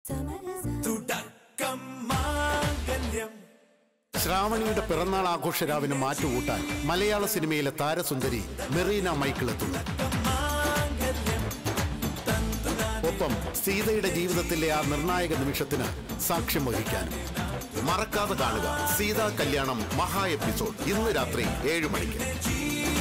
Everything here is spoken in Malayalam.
ശ്രാവണിയുടെ പിറന്നാൾ ആഘോഷരാവിന് മാറ്റുകൂട്ടാൻ മലയാള സിനിമയിലെ താരസുന്ദരി മെറീന മൈക്കിൾ എത്തുന്നു. ഒപ്പം സീതയുടെ ജീവിതത്തിലെ ആ നിർണായക നിമിഷത്തിന് സാക്ഷ്യം വഹിക്കാനും. മറക്കാതെ കാണുക സീതാ കല്യാണം മഹാ എപ്പിസോഡ് ഇന്ന് രാത്രി 7 മണിക്ക്.